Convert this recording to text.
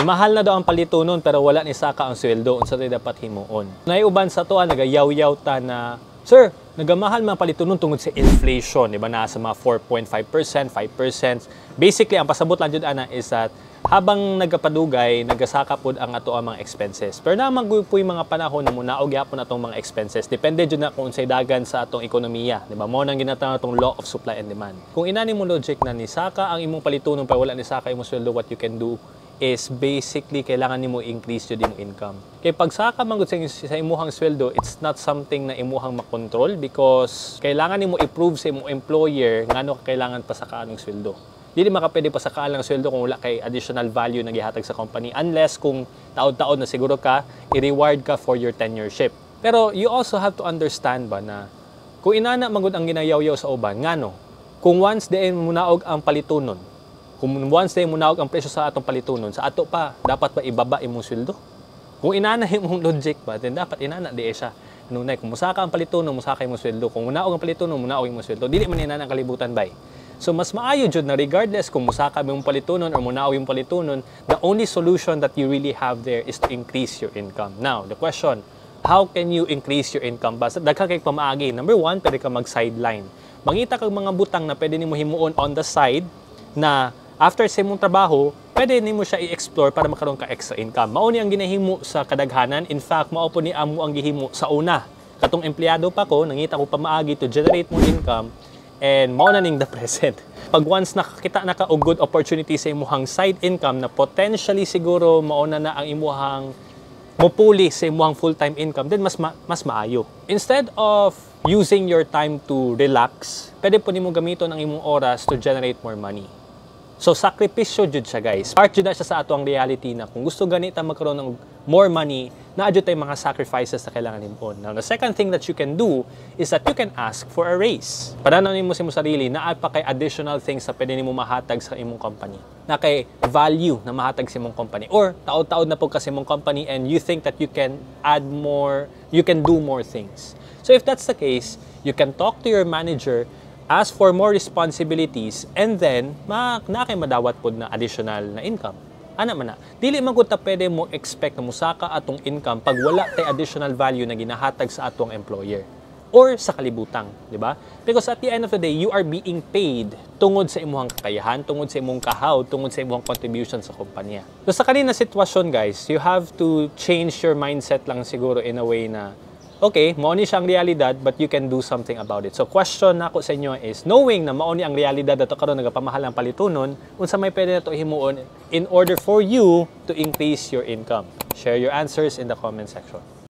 Mahal na daw ang palitunon pero wala ni saka ang sweldo. Unsa tay dapat himuon? Naiuban sa tuwa nagayaw-yaw ta na, sir, nagamahal man palitunon tungod sa inflation, di ba? Nasa mga 4.5%, 5%. Basically, ang pasabot lang jud ana is that habang nagapadugay, nagasaka pod ang ato ang mga expenses. Pero naman po yung mga panahon na munaog yapon atong mga expenses. Depende jud na kung unsay dagan sa atong ekonomiya, di ba? Mao nang ginatawag atong law of supply and demand. Kung inani mo logic na ni saka ang imong palitunon pero wala ni saka imong sweldo, what you can do is basically kailangan nimo increase jud imong income. Kay pag saka man gud sa imuhang sweldo, it's not something na imuhang makontrol because kailangan nimo i-prove sa imong employer ngano ka kailangan pa saka anong sweldo. Dili makapwede pa sakaan lang sweldo kung wala kay additional value na gihatag sa company unless kung taod-taod na siguro ka i-reward ka for your tenureship. Pero you also have to understand ba na kung inana magud ang ginayaw-yaw sa uban ngano kung once diin munaog ang palitunon, kung once diin munaog ang presyo sa atong palitunon, sa ato pa dapat ba ibaba imong sweldo? Kung inana imong logic ba, then dapat inana di siya. Nunay kung musaka ang palitunon, musaka imong sweldo. Kung munaog ang palitunon, munaog imong sweldo. Dili man inana ang kalibutan bay. So mas maayo jud na regardless kung musaka mo yung palitunon or munaog yung palitunon, the only solution that you really have there is to increase your income. Now, the question, how can you increase your income? Basta daghan kay pamaagi. Number one, pwede ka mag-sideline. Mangita kag mga butang na pwede nimo himuon on the side na after sa imong trabaho, pwede nimo siya i-explore para makaroon ka extra income. Mao ni ang ginahimo sa kadaghanan. In fact, mao po ni amo ang gihimo sa una. Katong empleyado pa ko, nangita ko pamaagi to generate more income. And mao na ning the present. Pag once nakakita na ka og good opportunity sa imuhang side income na potentially siguro mao na ang imuhang mopuli sa imuhang full-time income, then mas maayo. Instead of using your time to relax, pwede po nimo gamiton ang imong oras to generate more money. So, sakripisyo jud siya, guys. Part jud na siya sa ato ang reality na kung gusto ganita magkaroon ng more money, naadyo tayo mga sacrifices na kailangan himuon. Now, the second thing that you can do is that you can ask for a raise. Padanaw nimo sa imong sarili na pa kay additional things na pwede nimo mahatag sa imong company. Na kay value na mahatag sa imong company. Or, taod-taod na po kasi imong company and you think that you can add more, you can do more things. So, if that's the case, you can talk to your manager, ask for more responsibilities, and then na kay madawat pod na additional na income. Ana man na. Dili man gud ta pwede mo expect na musaka atong income pag wala tay additional value na ginahatag sa atong employer or sa kalibutang, di ba? Because at the end of the day, you are being paid tungod sa imong kakayahan, tungod sa imong kahaw, tungod sa imong contribution sa kumpanya. So sa kanina sitwasyon, guys, you have to change your mindset lang siguro in a way na okay, mauni siya ang realidad, but you can do something about it. So, question na ako sa inyo is, knowing na mauni ang realidad at karon nagapamahal ang palitunon, unsa may pwede na ito himuon in order for you to increase your income? Share your answers in the comment section.